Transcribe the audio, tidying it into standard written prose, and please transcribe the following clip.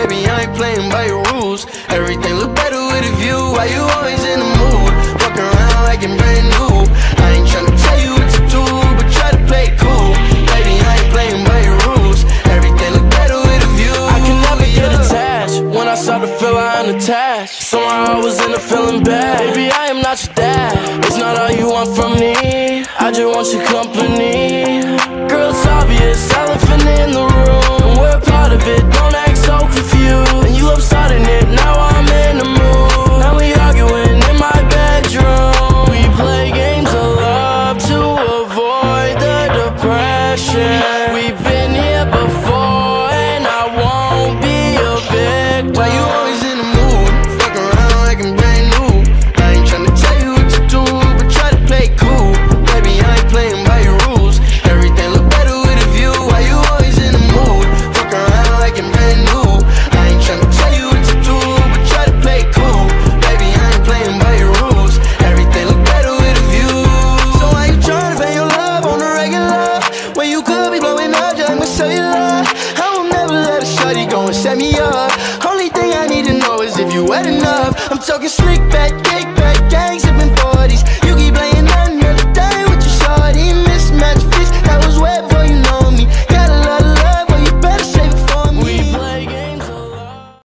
Baby, I ain't playing by your rules. Everything look better with a view. Why you always in the mood? Fuck around like you're brand new. I ain't tryna tell you what to do, but try to play it cool. Baby, I ain't playing by your rules. Everything look better with a view. I can never get attached. When I start to feel I'm unattached, somehow I was in a feeling bad. Baby, I am not your dad. It's not all you want from me. I just want your company. Girl, it's obvious, elephant in the room. We're part of it, don't act so confused. And you love starting it, now I'm in the mood. Now we arguing in my bedroom. We play games of love to avoid the depression. We've been here before and I won't be a victim. Why you always in the mood? Fuck around like I'm brand new. I ain't tryna tell you what to do, but try to play it cool. Baby, I ain't playing by your rules. Everything look better with a view. Why you always in the mood? Fuck around like I'm brand new. I ain't tryna tell you what to do, but try to play it cool. Baby, I ain't playing by your rules. Everything look better with a view. So why you tryna pay your love on the regular when you could be blowing up just like my cellular? I will never let a shorty go and set me up. Only thing I need to know is if you wet enough. I'm talking slick back.